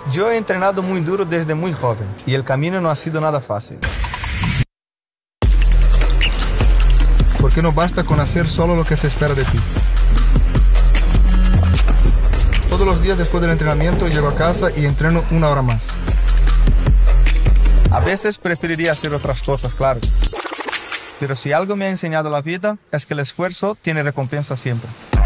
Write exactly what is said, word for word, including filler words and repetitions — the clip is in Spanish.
Yo he entrenado muy duro desde muy joven y el camino no ha sido nada fácil. Porque no basta con hacer solo lo que se espera de ti. Todos los días después del entrenamiento llego a casa y entreno una hora más. A veces preferiría hacer otras cosas, claro. Pero si algo me ha enseñado la vida es que el esfuerzo tiene recompensa siempre.